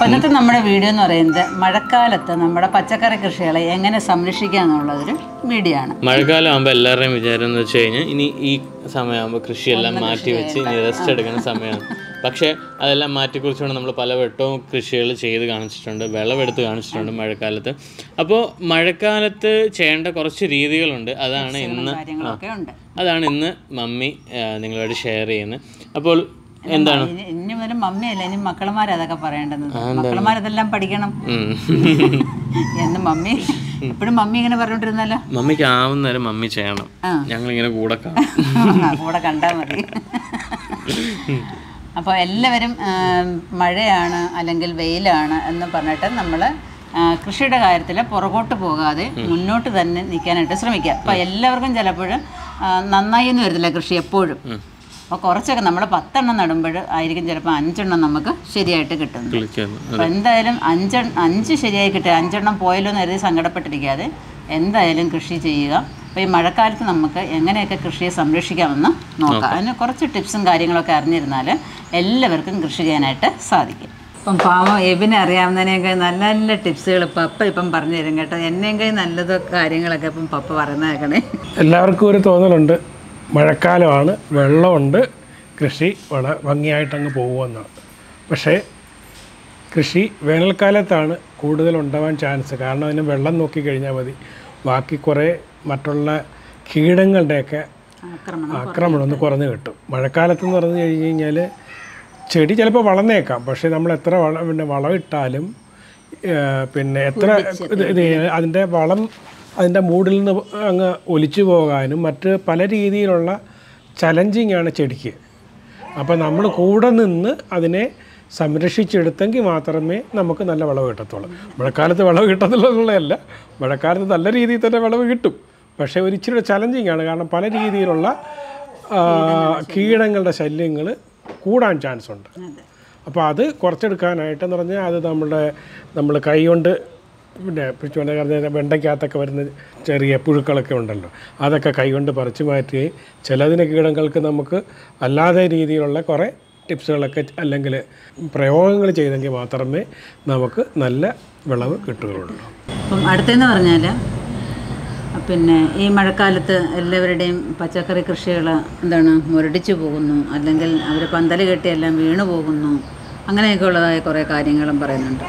അപ്പോൾ ഇന്നത്തെ നമ്മുടെ വീഡിയോ എന്ന് പറയുന്നത് മഴക്കാലത്ത് നമ്മുടെ പച്ചക്കറി കൃഷികളെ എങ്ങനെ സംരക്ഷിക്കുക എന്നുള്ളതൊരു വീഡിയോ ആണ്. മഴക്കാലം ആകുമ്പോൾ എല്ലാവരുടെയും വിചാരം എന്ന് വെച്ച് കഴിഞ്ഞാൽ ഇനി ഈ സമയമാകുമ്പോൾ കൃഷിയെല്ലാം മാറ്റി വെച്ച് ഇനി റെസ്റ്റ് എടുക്കുന്ന സമയമാണ്. പക്ഷേ അതെല്ലാം മാറ്റിക്കുറിച്ചുകൊണ്ട് നമ്മൾ പല വട്ടവും കൃഷികൾ ചെയ്ത് കാണിച്ചിട്ടുണ്ട്, വിളവെടുത്ത് കാണിച്ചിട്ടുണ്ട് മഴക്കാലത്ത്. അപ്പോൾ മഴക്കാലത്ത് ചെയ്യേണ്ട കുറച്ച് രീതികളുണ്ട്. അതാണ് ഇന്ന് മമ്മി നിങ്ങളോട് ഷെയർ ചെയ്യുന്നത്. അപ്പോൾ എന്താണ് ഇനി വരും മമ്മിയല്ല, ഇനി മക്കളമാർ അതൊക്കെ പറയേണ്ടത്. മക്കളമാരതെല്ലാം പഠിക്കണം എന്ന് മമ്മി എപ്പോഴും മമ്മി ഇങ്ങനെ പറഞ്ഞോണ്ടിരുന്നല്ലോ. മമ്മിക്ക് ആവുന്നേരം മമ്മി ചെയ്യണം, ഞങ്ങളിങ്ങനെ കൂടെ കൂടെ കണ്ടാൽ മതി. അപ്പോൾ എല്ലാവരും മഴയാണ് അല്ലെങ്കിൽ വെയിലാണ് എന്ന് പറഞ്ഞിട്ട് നമ്മൾ കൃഷിയുടെ കാര്യത്തിൽ പുറകോട്ട് പോകാതെ മുന്നോട്ട് തന്നെ നിൽക്കാനായിട്ട് ശ്രമിക്കുക. അപ്പോൾ എല്ലാവർക്കും ചിലപ്പോൾ നന്നായി എന്ന് വരത്തില്ല കൃഷി എപ്പോഴും. അപ്പോൾ കുറച്ചൊക്കെ നമ്മൾ 10 എണ്ണം നടുമ്പോൾ ആയിരിക്കും ചിലപ്പോൾ 5 എണ്ണം നമുക്ക് ശരിയായിട്ട് കിട്ടുന്നത്. അപ്പോൾ എന്തായാലും 5 ശരിയായി കിട്ടുക, 5 എണ്ണം പോയല്ലോ എന്ന് കരുതി സങ്കടപ്പെട്ടിരിക്കാതെ എന്തായാലും കൃഷി ചെയ്യുക. അപ്പോൾ ഈ മഴക്കാലത്ത് നമുക്ക് എങ്ങനെയൊക്കെ കൃഷിയെ സംരക്ഷിക്കാമെന്ന് നോക്കാം. അതിന് കുറച്ച് ടിപ്സും കാര്യങ്ങളൊക്കെ അറിഞ്ഞിരുന്നാൽ എല്ലാവർക്കും കൃഷി ചെയ്യാനായിട്ട് സാധിക്കും. ഇപ്പം പാവം എബിനെ അറിയാവുന്നതിനേക്കാൾ നല്ല നല്ല ടിപ്സുകൾ പപ്പ ഇപ്പം പറഞ്ഞു തരും കേട്ടോ. എന്നേക്കാൾ നല്ലത് കാര്യങ്ങളൊക്കെ ഇപ്പം പപ്പ പറയുന്നത് കേൾക്കണേ. എല്ലാവർക്കും ഒരു തോന്നലുണ്ട്, മഴക്കാലമാണ്, വെള്ളമുണ്ട്, കൃഷി വളരെ ഭംഗിയായിട്ടങ്ങ് പോകുമെന്നാണ്. പക്ഷേ കൃഷി വേനൽക്കാലത്താണ് കൂടുതലുണ്ടാവാൻ ചാൻസ്. കാരണം അതിന് വെള്ളം നോക്കിക്കഴിഞ്ഞാൽ മതി, ബാക്കി കുറേ മറ്റുള്ള കീടങ്ങളുടെയൊക്കെ ആക്രമണം ഒന്ന് കുറഞ്ഞ് കിട്ടും. മഴക്കാലത്തെന്ന് പറഞ്ഞു കഴിഞ്ഞ് കഴിഞ്ഞാൽ ചെടി ചിലപ്പോൾ വളർന്നേക്കാം, പക്ഷേ നമ്മൾ എത്ര വളമിട്ടാലും പിന്നെ എത്ര അതിൻ്റെ വളം അതിൻ്റെ മൂടിൽ നിന്ന് അങ്ങ് ഒലിച്ചു പോകാനും മറ്റ് പല രീതിയിലുള്ള ചലഞ്ചിങ്ങാണ് ചെടിക്ക്. അപ്പോൾ നമ്മൾ കൂടെ നിന്ന് അതിനെ സംരക്ഷിച്ചെടുത്തെങ്കിൽ മാത്രമേ നമുക്ക് നല്ല വിളവ് കിട്ടത്തുള്ളൂ. മഴക്കാലത്ത് വിളവ് കിട്ടത്തുള്ളതല്ല, മഴക്കാലത്ത് നല്ല രീതിയിൽ തന്നെ വിളവ് കിട്ടും. പക്ഷേ ഒരു ഇച്ചിരി ചലഞ്ചിങ്ങാണ്, കാരണം പല രീതിയിലുള്ള കീടങ്ങളുടെ ശല്യങ്ങൾ കൂടാൻ ചാൻസ് ഉണ്ട്. അപ്പോൾ അത് കുറച്ചെടുക്കാനായിട്ടെന്ന് പറഞ്ഞാൽ അത് നമ്മൾ കൈ കൊണ്ട് പിന്നെ വെണ്ടയ്ക്കകത്തൊക്കെ വരുന്ന ചെറിയ പുഴുക്കളൊക്കെ ഉണ്ടല്ലോ, അതൊക്കെ കൈകൊണ്ട് പറിച്ചു മാറ്റി ചിലതിന് കീടങ്ങൾക്ക് നമുക്ക് അല്ലാതെ രീതിയിലുള്ള കുറേ ടിപ്സുകളൊക്കെ അല്ലെങ്കിൽ പ്രയോഗങ്ങൾ ചെയ്തെങ്കിൽ മാത്രമേ നമുക്ക് നല്ല വിളവ് കിട്ടുകയുള്ളൂ. അപ്പം അടുത്തെന്ന് പറഞ്ഞാൽ പിന്നെ ഈ മഴക്കാലത്ത് എല്ലാവരുടെയും പച്ചക്കറി കൃഷികൾ മുരടിച്ചു പോകുന്നു, അല്ലെങ്കിൽ അവർ പന്തൽ കെട്ടിയെല്ലാം വീണു പോകുന്നു, അങ്ങനെയൊക്കെ ഉള്ളതായ കുറേ കാര്യങ്ങളും പറയുന്നുണ്ട്.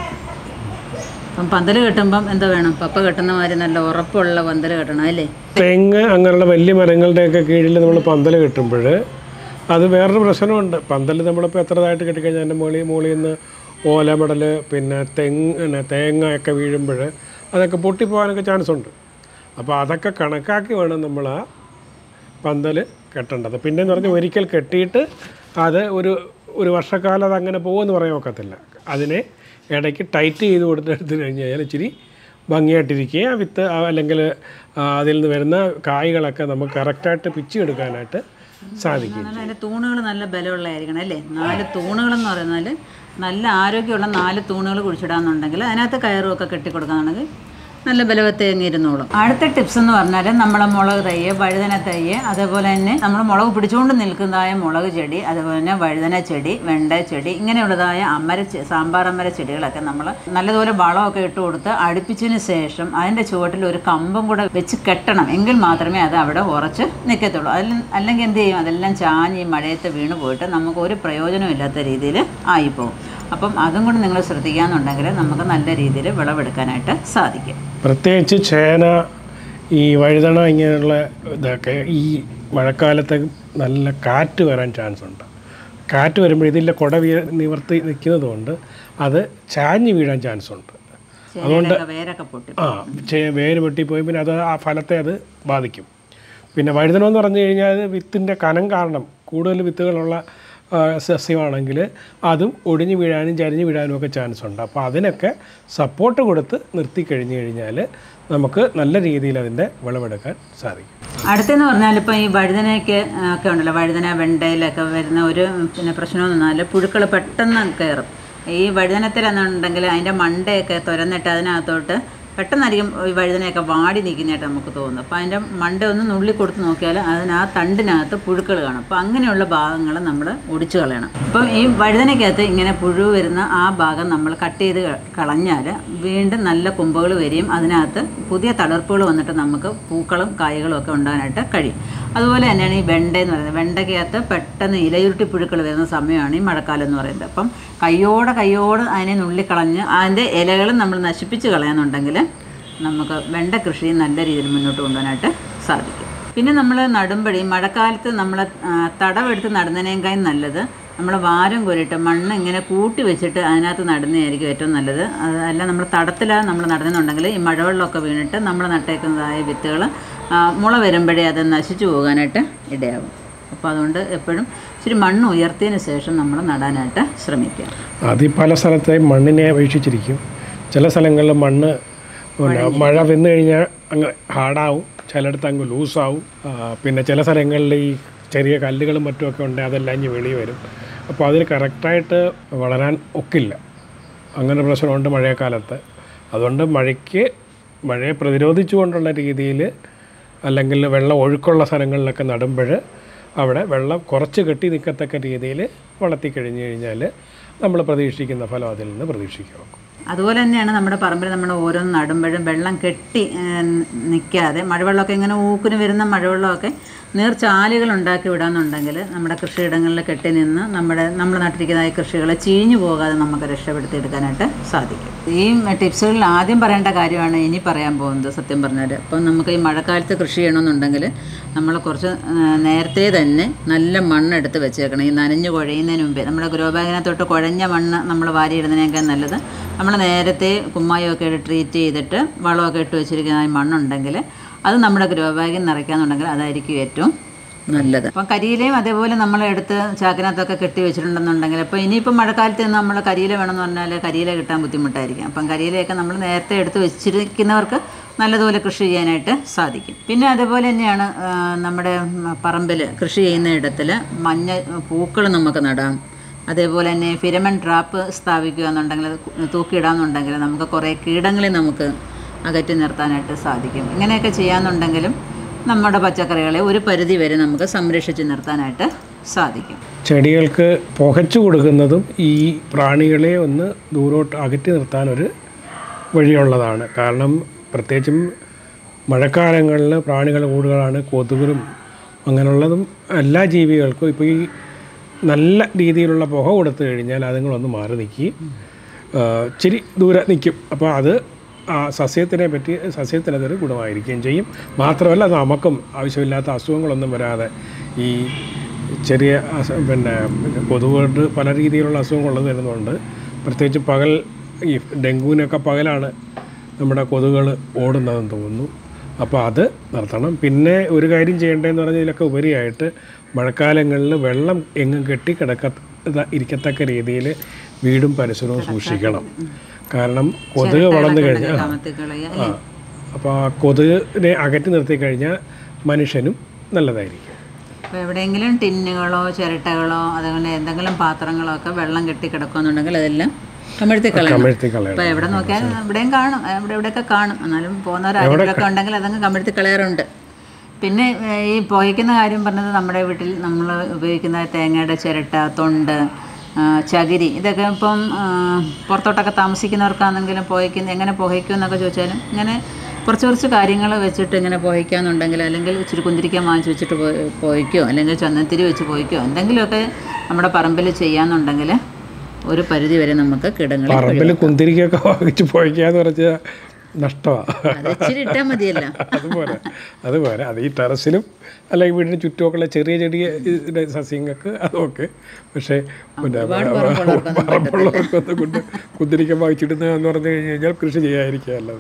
അപ്പം പന്തൽ കെട്ടുമ്പം എന്താ വേണം? പപ്പ കെട്ടുന്ന മാതിരി നല്ല ഉറപ്പുള്ള പന്തൽ കെട്ടണം അല്ലേ? തെങ്ങ് അങ്ങനെയുള്ള വലിയ മരങ്ങളുടെയൊക്കെ കീഴിൽ നമ്മൾ പന്തൽ കെട്ടുമ്പോൾ അത് വേറൊരു പ്രശ്നമുണ്ട്. പന്തൽ നമ്മളിപ്പോൾ എത്രതായിട്ട് കെട്ടിക്കഴിഞ്ഞാൽ അതിൻ്റെ മുകളിൽ നിന്ന് ഓലമടൽ പിന്നെ തേങ്ങയൊക്കെ വീഴുമ്പോൾ അതൊക്കെ പൊട്ടിപ്പോകാനൊക്കെ ചാൻസ് ഉണ്ട്. അപ്പോൾ അതൊക്കെ കണക്കാക്കി വേണം നമ്മൾ ആ പന്തൽ കെട്ടേണ്ടത്. പിന്നെയെന്ന് പറഞ്ഞാൽ ഒരിക്കൽ കെട്ടിയിട്ട് അത് ഒരു വർഷക്കാലം അതങ്ങനെ പോകുമെന്ന് പറയാൻ ഒക്കത്തില്ല. അതിനെ ഇടയ്ക്ക് ടൈറ്റ് ചെയ്ത് കൊടുത്തെടുത്ത് കഴിഞ്ഞാൽ ഇച്ചിരി ഭംഗിയായിട്ടിരിക്കുക, വിത്ത് അല്ലെങ്കിൽ അതിൽ നിന്ന് വരുന്ന കായ്കളൊക്കെ നമുക്ക് കറക്റ്റായിട്ട് പിച്ചെടുക്കാനായിട്ട് സാധിക്കും. അതിൻ്റെ തൂണുകൾ നല്ല ബലമുള്ളതായിരിക്കണം അല്ലേ? 4 തൂണുകളെന്ന് പറഞ്ഞാൽ നല്ല ആരോഗ്യമുള്ള 4 തൂണുകൾ കുഴിച്ചിടാമെന്നുണ്ടെങ്കിൽ അതിനകത്ത് കയറുമൊക്കെ കെട്ടിക്കൊടുക്കാന്നുണ്ടെങ്കിൽ നല്ല ബലവത്തെ ഇരുന്നോളും. അടുത്ത ടിപ്സ് എന്ന് പറഞ്ഞാൽ നമ്മളെ മുളക് തൈ, വഴുതന തൈ, അതേപോലെ തന്നെ നമ്മൾ മുളക് പിടിച്ചുകൊണ്ട് നിൽക്കുന്നതായ മുളക് ചെടി, അതുപോലെ തന്നെ വഴുതന ചെടി, വെണ്ട ചെടി, ഇങ്ങനെയുള്ളതായ സാമ്പാർ അമര ചെടികളൊക്കെ നമ്മൾ നല്ലതുപോലെ വളമൊക്കെ ഇട്ട് കൊടുത്ത് അടുപ്പിച്ചതിന് ശേഷം അതിൻ്റെ ചുവട്ടിൽ ഒരു കമ്പും കൂടെ വെച്ച് കെട്ടണം. എങ്കിൽ മാത്രമേ അത് അവിടെ ഉറച്ച് നിൽക്കത്തുള്ളൂ. അല്ലെങ്കിൽ എന്ത് ചെയ്യും? അതെല്ലാം ചാഞ്ഞ് മഴയത്ത് വീണ് പോയിട്ട് നമുക്ക് ഒരു പ്രയോജനമില്ലാത്ത രീതിയിൽ ആയിപ്പോകും. അപ്പം അതും കൂടി നിങ്ങൾ ശ്രദ്ധിക്കാന്നുണ്ടെങ്കിൽ നമുക്ക് നല്ല രീതിയിൽ വിളവെടുക്കാനായിട്ട് സാധിക്കും. പ്രത്യേകിച്ച് ചേന, ഈ വഴുതന ഇങ്ങനെയുള്ള ഇതൊക്കെ ഈ മഴക്കാലത്ത് നല്ല കാറ്റ് വരാൻ ചാൻസ് ഉണ്ട്. കാറ്റ് വരുമ്പോൾ ഇതിൻ്റെ കുട നിവർത്തി നിൽക്കുന്നത് കൊണ്ട് അത് ചാഞ്ഞ് വീഴാൻ ചാൻസ് ഉണ്ട്. അതുകൊണ്ട് വേര് പൊട്ടിപ്പോയി പിന്നെ അത് ആ ഫലത്തെ അത് ബാധിക്കും. പിന്നെ വഴുതനം എന്ന് പറഞ്ഞു കഴിഞ്ഞാൽ അത് വിത്തിൻ്റെ കനം കാരണം കൂടുതൽ വിത്തുകളുള്ള സസ്യമാണെങ്കിൽ അതും ഒടിഞ്ഞു വീഴാനും ചരിഞ്ഞു വീഴാനും ഒക്കെ ചാൻസ് ഉണ്ട്. അപ്പോൾ അതിനൊക്കെ സപ്പോർട്ട് കൊടുത്ത് നിർത്തി കഴിഞ്ഞാൽ നമുക്ക് നല്ല രീതിയിൽ അതിൻ്റെ വിളവെടുക്കാൻ സാധിക്കും. അടുത്തെന്ന് പറഞ്ഞാൽ ഇപ്പോൾ ഈ വഴുതനയൊക്കെ ഒക്കെ ഉണ്ടല്ലോ, വഴുതന വെണ്ടയിലൊക്കെ വരുന്ന ഒരു പിന്നെ പ്രശ്നമെന്ന് പറഞ്ഞാൽ പുഴുക്കൾ പെട്ടെന്ന് കയറും. ഈ വഴുതനത്തിലെന്നുണ്ടെങ്കിൽ അതിൻ്റെ മണ്ടയൊക്കെ തുരന്നിട്ട് അതിനകത്തോട്ട് പെട്ടെന്നായിരിക്കും ഈ വഴുതനയൊക്കെ വാടി നിൽക്കുന്നതായിട്ട് നമുക്ക് തോന്നുന്നത്. അപ്പോൾ അതിൻ്റെ മണ്ട ഒന്ന് നുള്ളി കൊടുത്ത് നോക്കിയാൽ അതിന് ആ തണ്ടിനകത്ത് പുഴുക്കൾ കാണും. അപ്പോൾ അങ്ങനെയുള്ള ഭാഗങ്ങൾ നമ്മൾ ഒടിച്ചു കളയണം. അപ്പം ഈ വഴുതനയ്ക്കകത്ത് ഇങ്ങനെ പുഴു വരുന്ന ആ ഭാഗം നമ്മൾ കട്ട് ചെയ്ത് കളഞ്ഞാൽ വീണ്ടും നല്ല കൊമ്പുകൾ വരികയും അതിനകത്ത് പുതിയ തളിർപ്പുകൾ വന്നിട്ട് നമുക്ക് പൂക്കളും കായ്കളും ഒക്കെ ഉണ്ടാകാനായിട്ട് കഴിയും. അതുപോലെ തന്നെയാണ് ഈ വെണ്ട എന്ന് പറയുന്നത്. വെണ്ടയ്ക്കകത്ത് പെട്ടെന്ന് ഇലയുരുട്ടി പുഴുക്കൾ വരുന്ന സമയമാണ് ഈ മഴക്കാലം എന്ന് പറയുന്നത്. അപ്പം കയ്യോടെ അതിനെ നുള്ളിക്കളഞ്ഞ് അതിൻ്റെ ഇലകളും നമ്മൾ നശിപ്പിച്ച് കളയാന്നുണ്ടെങ്കിൽ നമുക്ക് വെണ്ട കൃഷി നല്ല രീതിയിൽ മുന്നോട്ട് കൊണ്ടുപോകാനായിട്ട് സാധിക്കും. പിന്നെ നമ്മൾ നടുമ്പഴി മഴക്കാലത്ത് നമ്മൾ തടവെടുത്ത് നടുന്നതിനേക്കാളും നല്ലത് നമ്മൾ വാരം കോരിയിട്ട് മണ്ണ് ഇങ്ങനെ കൂട്ടി വെച്ചിട്ട് അതിനകത്ത് നടുന്നതായിരിക്കും ഏറ്റവും നല്ലത്. അതല്ല നമ്മൾ തടത്തിലാണ് നമ്മൾ നടുന്നുണ്ടെങ്കിൽ ഈ മഴവെള്ളമൊക്കെ വീണിട്ട് നമ്മൾ നട്ടേക്കുന്നതായ വിത്തുകൾ മുള വരുമ്പോഴേ അത് നശിച്ചു പോകാനായിട്ട് ഇടയാകും. അപ്പോൾ അതുകൊണ്ട് എപ്പോഴും ഇച്ചിരി മണ്ണ് ഉയർത്തിയതിന് ശേഷം നമ്മൾ നടാനായിട്ട് ശ്രമിക്കുക. അത് പല സ്ഥലത്തെയും മണ്ണിനെ അപേക്ഷിച്ചിരിക്കും. ചില സ്ഥലങ്ങളിൽ മണ്ണ് മഴ വന്നു കഴിഞ്ഞാൽ അങ്ങ് ഹാർഡാവും, ചിലയിടത്ത് അങ്ങ് ലൂസാവും. പിന്നെ ചില സ്ഥലങ്ങളിൽ ഈ ചെറിയ കല്ലുകളും മറ്റുമൊക്കെ ഉണ്ട്, അതെല്ലാം ഇനി വെളിയിൽ വരും. അപ്പോൾ അതിന് കറക്റ്റായിട്ട് വളരാൻ ഒക്കില്ല. അങ്ങനെ പ്രശ്നമുണ്ട് മഴക്കാലത്ത്. അതുകൊണ്ട് മഴയെ പ്രതിരോധിച്ചുകൊണ്ടുള്ള രീതിയിൽ അല്ലെങ്കിൽ വെള്ളം ഒഴുക്കുള്ള സ്ഥലങ്ങളിലൊക്കെ നടുമ്പോൾ അവിടെ വെള്ളം കുറച്ച് കെട്ടി നിൽക്കത്തക്ക രീതിയിൽ വളർത്തി കഴിഞ്ഞ് കഴിഞ്ഞാൽ നമ്മൾ പ്രതീക്ഷിക്കുന്ന ഫലം അതിൽ നിന്ന് പ്രതീക്ഷിക്കാം. അതുപോലെ തന്നെയാണ് നമ്മുടെ പറമ്പിൽ നമ്മൾ ഓരോന്ന് നടുമ്പോഴും വെള്ളം കെട്ടി നിൽക്കാതെ മഴവെള്ളമൊക്കെ ഇങ്ങനെ ഊക്കിന് വരുന്ന മഴവെള്ളമൊക്കെ നീർച്ചാലുകൾ ഉണ്ടാക്കി വിടാമെന്നുണ്ടെങ്കിൽ നമ്മുടെ കൃഷിയിടങ്ങളിൽ കെട്ടി നിന്ന് നമ്മൾ നട്ടിരിക്കുന്നതായ കൃഷികളെ ചീഞ്ഞു പോകാതെ നമുക്ക് രക്ഷപ്പെടുത്തിയെടുക്കാനായിട്ട് സാധിക്കും. ഈ ടിപ്സുകളിൽ ആദ്യം പറയേണ്ട കാര്യമാണ് ഇനി പറയാൻ പോകുന്നത്. സത്യം പറഞ്ഞാൽ ഇപ്പം നമുക്ക് ഈ മഴക്കാലത്ത് കൃഷി ചെയ്യണമെന്നുണ്ടെങ്കിൽ നമ്മൾ കുറച്ച് നേരത്തെ തന്നെ നല്ല മണ്ണെടുത്ത് വെച്ചേക്കണം. ഈ നനഞ്ഞ് കുഴയുന്നതിന് മുമ്പേ നമ്മുടെ ഗ്രോ ബാഗിനകത്തോട്ട് കുഴഞ്ഞ മണ്ണ് നമ്മൾ വാരിയിടുന്നതിനേക്കാൾ നല്ലത് നമ്മൾ നേരത്തെ കുമ്മായമൊക്കെ ട്രീറ്റ് ചെയ്തിട്ട് വളമൊക്കെ ഇട്ട് വെച്ചിരിക്കുന്ന മണ്ണുണ്ടെങ്കിൽ അത് നമ്മുടെ ഗ്രോ ബാഗിൽ നിറയ്ക്കാന്നുണ്ടെങ്കിൽ അതായിരിക്കും ഏറ്റവും നല്ലത്. അപ്പം കരിയിലയും അതേപോലെ നമ്മൾ എടുത്ത് ചാക്കിനകത്തൊക്കെ കെട്ടി വെച്ചിട്ടുണ്ടെന്നുണ്ടെങ്കിൽ അപ്പോൾ ഇനിയിപ്പോൾ മഴക്കാലത്ത് നമ്മൾ കരിയില വേണമെന്ന് പറഞ്ഞാൽ കരിയില കിട്ടാൻ ബുദ്ധിമുട്ടായിരിക്കും. അപ്പം കരിയിലയൊക്കെ നമ്മൾ നേരത്തെ എടുത്ത് വെച്ചിരിക്കുന്നവർക്ക് നല്ലതുപോലെ കൃഷി ചെയ്യാനായിട്ട് സാധിക്കും. പിന്നെ അതേപോലെ തന്നെയാണ് നമ്മുടെ പറമ്പിൽ കൃഷി ചെയ്യുന്ന ഇടത്തിൽ മഞ്ഞ പൂക്കൾ നമുക്ക് നടാം. അതേപോലെ തന്നെ ഫിരമൻ ട്രാപ്പ് സ്ഥാപിക്കുക എന്നുണ്ടെങ്കിൽ തൂക്കിയിടാമെന്നുണ്ടെങ്കിൽ നമുക്ക് കുറേ കീടങ്ങളെ നമുക്ക് അകറ്റി നിർത്താനായിട്ട് സാധിക്കും. ഇങ്ങനെയൊക്കെ ചെയ്യാമെന്നുണ്ടെങ്കിലും നമ്മുടെ പച്ചക്കറികളെ ഒരു പരിധി വരെ നമുക്ക് സംരക്ഷിച്ച് നിർത്താനായിട്ട് സാധിക്കും. ചെടികൾക്ക് പുകച്ചു കൊടുക്കുന്നതും ഈ പ്രാണികളെ ഒന്ന് ദൂരോട്ട് അകറ്റി നിർത്താനൊരു വഴിയുള്ളതാണ്. കാരണം പ്രത്യേകിച്ചും മഴക്കാലങ്ങളിൽ പ്രാണികൾ കൂടുതലാണ്. കൊതുകും അങ്ങനെയുള്ളതും എല്ലാ ജീവികൾക്കും ഇപ്പോൾ ഈ നല്ല രീതിയിലുള്ള പുക കൊടുത്തു കഴിഞ്ഞാൽ അതുങ്ങളൊന്ന് മാറി നിൽക്കുകയും ഇച്ചിരി ദൂരെ നിൽക്കും. അപ്പോൾ അത് സസ്യത്തിനതൊരു ഗുണമായിരിക്കുകയും ചെയ്യും. മാത്രമല്ല നമുക്കും ആവശ്യമില്ലാത്ത അസുഖങ്ങളൊന്നും വരാതെ ഈ ചെറിയ കൊതുകുകൊണ്ട് പല രീതിയിലുള്ള അസുഖങ്ങളുള്ളത് വരുന്നുണ്ട്. പ്രത്യേകിച്ച് പകൽ ഈ ഡെങ്കുവിനൊക്കെ പകലാണ് നമ്മുടെ കൊതുകുകൾ ഓടുന്നതെന്ന് തോന്നുന്നു. അപ്പോൾ അത് നിർത്തണം. പിന്നെ ഒരു കാര്യം ചെയ്യേണ്ടതെന്ന് പറഞ്ഞാൽ ഇതിലൊക്കെ ഉപരിയായിട്ട് മഴക്കാലങ്ങളിൽ വെള്ളം എങ്ങും ഇരിക്കത്തക്ക രീതിയിൽ വീടും പരിസരവും സൂക്ഷിക്കണം. കാരണം കൊതുക് വളർന്നു കഴിഞ്ഞാൽ അപ്പോൾ ആ കൊതുകിനെ അകറ്റി നിർത്തി കഴിഞ്ഞാൽ മനുഷ്യനും നല്ലതായിരിക്കും. അപ്പോൾ എവിടെയെങ്കിലും ടിന്നുകളോ ചിരട്ടകളോ അതുപോലെ എന്തെങ്കിലും പാത്രങ്ങളോ ഒക്കെ വെള്ളം കെട്ടി കിടക്കുന്നുണ്ടെങ്കിൽ അതെല്ലാം കമഴ്ത്തി കളയണം. അപ്പോൾ എവിടെ നോക്കിയാലും ഇവിടെയും കാണും, എവിടെയൊക്കെ കാണും. എന്നാലും പോകുന്നവരൊക്കെ ഉണ്ടെങ്കിൽ അതങ്ങ് കമഴ്ത്തി കളയാറുണ്ട്. പിന്നെ ഈ പുകയ്ക്കുന്ന കാര്യം പറഞ്ഞത് നമ്മുടെ വീട്ടിൽ നമ്മൾ ഉപയോഗിക്കുന്ന തേങ്ങയുടെ ചിരട്ട, തൊണ്ട്, ചകിരി ഇതൊക്കെ ഇപ്പം പുറത്തോട്ടൊക്കെ താമസിക്കുന്നവർക്കാണെങ്കിലും എങ്ങനെ പുകയ്ക്കും എന്നൊക്കെ ചോദിച്ചാലും ഇങ്ങനെ കുറച്ച് കാര്യങ്ങൾ വെച്ചിട്ട് ഇങ്ങനെ പുകയ്ക്കാന്നുണ്ടെങ്കിൽ അല്ലെങ്കിൽ ഇച്ചിരി കുന്തിരിക്കാൻ വാങ്ങിച്ച് വെച്ചിട്ട് പുകയ്ക്കോ അല്ലെങ്കിൽ ചന്ദനത്തിരി വെച്ച് പുകയ്ക്കോ എന്തെങ്കിലുമൊക്കെ നമ്മുടെ പറമ്പിൽ ചെയ്യാന്നുണ്ടെങ്കിൽ ഒരു പരിധി വരെ നമുക്ക് കിടങ്ങൾ പറമ്പിൽ കുന്തിരിക്കൊക്കെ വാങ്ങിച്ച് പുകയ്ക്കാന്ന് പറഞ്ഞാൽ നഷ്ടമാണ്. ഇച്ചിരി ഇട്ടാൽ മതിയല്ലോ. അതുപോലെ അത് ഈ ടെറസിലും അല്ലെങ്കിൽ വീടിന് ചുറ്റുമൊക്കെയുള്ള ചെറിയ ചെറിയ സസ്യങ്ങൾക്ക് അതൊക്കെ. പക്ഷേ പറമ്പുള്ളവർക്കൊന്നും കൊണ്ട് കുന്തിരിക്കം വാങ്ങിച്ചിടുന്നതെന്ന് പറഞ്ഞു കഴിഞ്ഞാൽ കൃഷി ചെയ്യാതിരിക്കുകയല്ലത്.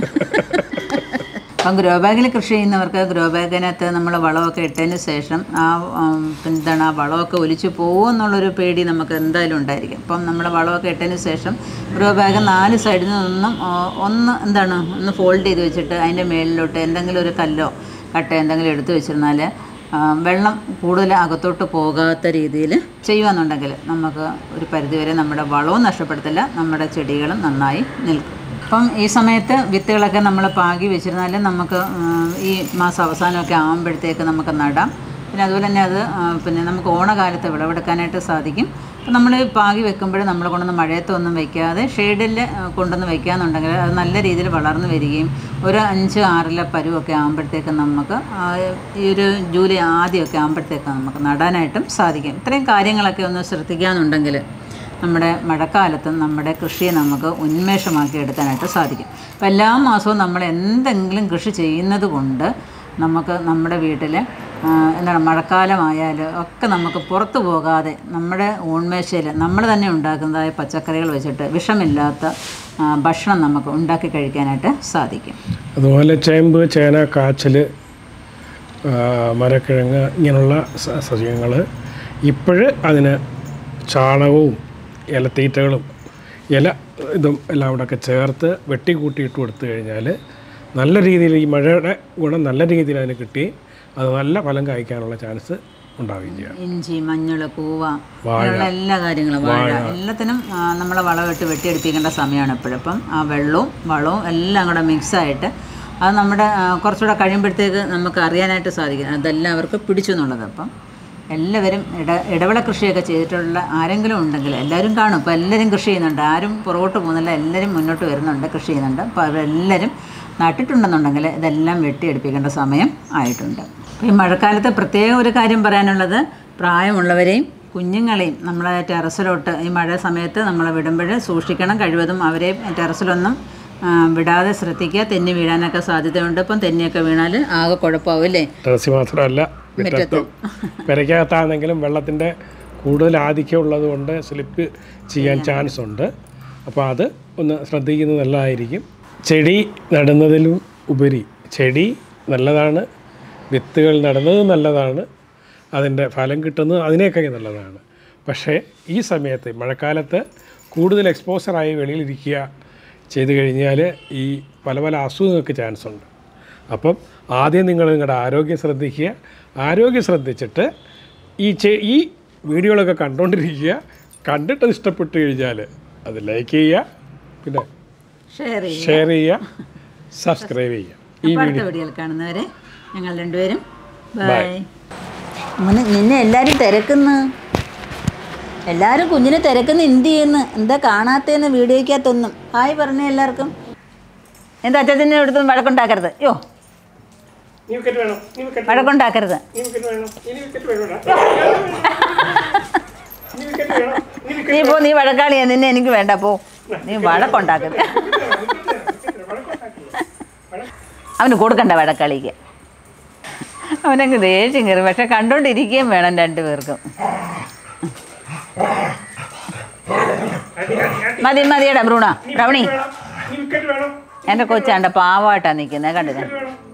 അപ്പം ഗ്രോ ബാഗിൽ കൃഷി ചെയ്യുന്നവർക്ക് ഗ്രോ ബാഗിനകത്ത് നമ്മൾ വളമൊക്കെ ഇട്ടതിന് ശേഷം ആ വളമൊക്കെ ഒലിച്ചു പോകുമെന്നുള്ളൊരു പേടി നമുക്ക് എന്തായാലും ഉണ്ടായിരിക്കും. അപ്പം നമ്മൾ വളമൊക്കെ ഇട്ടതിന് ശേഷം ഗ്രോ ബാഗ് 4 സൈഡിൽ നിന്നും ഒന്ന് ഫോൾഡ് ചെയ്ത് വെച്ചിട്ട് അതിൻ്റെ മേളിലോട്ട് എന്തെങ്കിലും ഒരു കല്ലോ കട്ടയോ എന്തെങ്കിലും എടുത്ത് വെച്ചിരുന്നാൽ വെള്ളം കൂടുതൽ അകത്തോട്ട് പോകാത്ത രീതിയിൽ ചെയ്യുകയെന്നുണ്ടെങ്കിൽ നമുക്ക് ഒരു പരിധിവരെ നമ്മുടെ വളവും നഷ്ടപ്പെടുത്തില്ല, നമ്മുടെ ചെടികളും നന്നായി നിൽക്കും. അപ്പം ഈ സമയത്ത് വിത്തുകളൊക്കെ നമ്മൾ പാകി വെച്ചിരുന്നാൽ നമുക്ക് ഈ മാസം അവസാനമൊക്കെ ആകുമ്പോഴത്തേക്ക് നമുക്ക് നടാം. പിന്നെ അതുപോലെ തന്നെ അത് പിന്നെ നമുക്ക് ഓണകാലത്ത് വിളവെടുക്കാനായിട്ട് സാധിക്കും. അപ്പം നമ്മൾ പാകി വെക്കുമ്പോൾ നമ്മൾ കൊണ്ടുവന്ന് മഴയത്തൊന്നും വയ്ക്കാതെ ഷെയ്ഡിൽ കൊണ്ടുവന്ന് വയ്ക്കാന്നുണ്ടെങ്കിൽ അത് നല്ല രീതിയിൽ വളർന്നു വരികയും ഒരു 5-6 പരുവൊക്കെ ആകുമ്പോഴത്തേക്ക് നമുക്ക് ഈ ഒരു ജൂലൈ ആദ്യമൊക്കെ ആകുമ്പോഴത്തേക്ക് നമുക്ക് നടാനായിട്ടും സാധിക്കും. ഇത്രയും കാര്യങ്ങളൊക്കെ ഒന്ന് ശ്രദ്ധിക്കാമെന്നുണ്ടെങ്കിൽ നമ്മുടെ മഴക്കാലത്തും നമ്മുടെ കൃഷിയെ നമുക്ക് ഉന്മേഷമാക്കി എടുക്കാനായിട്ട് സാധിക്കും. അപ്പോൾ എല്ലാ മാസവും നമ്മൾ എന്തെങ്കിലും കൃഷി ചെയ്യുന്നത് കൊണ്ട് നമുക്ക് നമ്മുടെ വീട്ടിൽ എന്താണ് മഴക്കാലമായാലും ഒക്കെ നമുക്ക് പുറത്തു പോകാതെ നമ്മുടെ ഉന്മേഷയിൽ നമ്മൾ തന്നെ ഉണ്ടാക്കുന്നതായ പച്ചക്കറികൾ വെച്ചിട്ട് വിഷമില്ലാത്ത ഭക്ഷണം നമുക്ക് ഉണ്ടാക്കി കഴിക്കാനായിട്ട് സാധിക്കും. അതുപോലെ ചേമ്പ്, ചേന, കാച്ചിൽ, മരക്കിഴങ്ങ് ഇങ്ങനെയുള്ള സസ്യങ്ങൾ ഇപ്പോൾ അതിന് ചാണകവും ഇലത്തീറ്റകളും ഇതും എല്ലാം കൂടെ ഒക്കെ ചേർത്ത് വെട്ടിക്കൂട്ടിയിട്ട് കൊടുത്തു കഴിഞ്ഞാൽ നല്ല രീതിയിൽ ഈ മഴയുടെ ഗുണം നല്ല രീതിയിൽ അതിന് കിട്ടി അത് നല്ല ഫലം കായ്ക്കാനുള്ള ചാൻസ് ഉണ്ടാവുകയും ചെയ്യാം. ഇഞ്ചി, മഞ്ഞൾ, കൂവ അങ്ങനെയുള്ള എല്ലാ കാര്യങ്ങളും വാഴ എല്ലാത്തിനും നമ്മൾ വളമിട്ട് വെട്ടിയെടുപ്പിക്കേണ്ട സമയമാണ് എപ്പോഴും. അപ്പം ആ വെള്ളവും വളവും എല്ലാം കൂടെ മിക്സായിട്ട് അത് നമ്മുടെ കുറച്ചുകൂടെ കഴിയുമ്പോഴത്തേക്ക് നമുക്ക് അറിയാനായിട്ട് സാധിക്കും അതെല്ലാം അവർക്ക് പിടിച്ചു എന്നുള്ളത്. അപ്പം എല്ലാവരും ഇടവിള കൃഷിയൊക്കെ ചെയ്തിട്ടുള്ള ആരെങ്കിലും ഉണ്ടെങ്കിൽ എല്ലാവരും കാണും. ഇപ്പോൾ എല്ലാവരും കൃഷി ചെയ്യുന്നുണ്ട്, ആരും പുറകോട്ട് പോകുന്നില്ല, എല്ലാവരും മുന്നോട്ട് വരുന്നുണ്ട്, കൃഷി ചെയ്യുന്നുണ്ട്. അപ്പോൾ അവരെല്ലാവരും നട്ടിട്ടുണ്ടെന്നുണ്ടെങ്കിൽ ഇതെല്ലാം വെട്ടിയെടുപ്പിക്കേണ്ട സമയം ആയിട്ടുണ്ട്. ഈ മഴക്കാലത്ത് പ്രത്യേകം ഒരു കാര്യം പറയാനുള്ളത് പ്രായമുള്ളവരെയും കുഞ്ഞുങ്ങളെയും നമ്മളെ ടെറസിലോട്ട് ഈ മഴ സമയത്ത് നമ്മൾ വിടുമ്പോൾ സൂക്ഷിക്കണം. കഴിവതും അവരെ ടെറസിലൊന്നും വിടാതെ ശ്രദ്ധിക്കുക. തെന്നി വീഴാനൊക്കെ സാധ്യതയുണ്ട്. ഇപ്പം തെന്നിയൊക്കെ വീണാൽ ആകെ കുഴപ്പമാവും അല്ലേ? ടെറസ് മാത്രമല്ല മുറ്റത്തും പെരയ്ക്കകത്താണെങ്കിലും വെള്ളത്തിൻ്റെ കൂടുതൽ ആധിക്യം ഉള്ളത് കൊണ്ട് സ്ലിപ്പ് ചെയ്യാൻ ചാൻസ് ഉണ്ട്. അപ്പോൾ അത് ഒന്ന് ശ്രദ്ധിക്കുന്നത് നല്ലതായിരിക്കും. ചെടി നടുന്നതിലും ഉപരി ചെടി നല്ലതാണ്, വിത്തുകൾ നടുന്നത് നല്ലതാണ്, അതിൻ്റെ ഫലം കിട്ടുന്നത് അതിനേക്കാൾ നല്ലതാണ്. പക്ഷേ ഈ സമയത്ത് മഴക്കാലത്ത് കൂടുതൽ എക്സ്പോസറായി വെളിയിലിരിക്കുക ചെയ്തു കഴിഞ്ഞാൽ ഈ പല പല അസുഖങ്ങൾക്ക് ചാൻസ് ഉണ്ട്. അപ്പം ആദ്യം നിങ്ങൾ നിങ്ങളുടെ ആരോഗ്യം ശ്രദ്ധിക്കുക. ആരോഗ്യം ശ്രദ്ധിച്ചിട്ട് ഈ വീഡിയോകളൊക്കെ കണ്ടുകൊണ്ടിരിക്കുക. കണ്ടിട്ടത് ഇഷ്ടപ്പെട്ട് കഴിഞ്ഞാൽ അത് ലൈക്ക് ചെയ്യുക, പിന്നെ ഷെയർ ചെയ്യുക, സബ്സ്ക്രൈബ് ചെയ്യുക. ഈ വീഡിയോയിൽ കാണുന്നവരെ ഞങ്ങൾ രണ്ടുപേരും ബൈ. നിന്നെ എല്ലാവരും തിരക്കുന്നു, എല്ലാവരും കുഞ്ഞിനെ തിരക്കുന്ന എന്ത് ചെയ്യുന്നു, എന്താ കാണാത്തേന്ന് വീഡിയോയ്ക്കകത്തൊന്നും. ഹായ് പറഞ്ഞേ എല്ലാവർക്കും. എന്താ അച്ഛനെ എടുത്തൊന്നും വഴക്കുണ്ടാക്കരുത്. യോ വഴക്കുണ്ടാക്കരുത്. നീ പോ, നീ വഴക്കാളിയാ, നിന്നെ എനിക്ക് വേണ്ട, പോ. നീ വഴക്കുണ്ടാക്കരുത്. അവന് കൊടുക്കണ്ട വഴക്കളിക്ക്, അവനങ്ങ് ദേഷ്യം കയറി. പക്ഷെ കണ്ടോണ്ടിരിക്കുകയും വേണം രണ്ടുപേർക്കും. മതിയടാ ബ്രൂണ, ബ്രൗണി. എൻ്റെ കൊച്ചാണ്ട പാവമായിട്ടാണ് നിൽക്കുന്നത്, കണ്ടില്ല?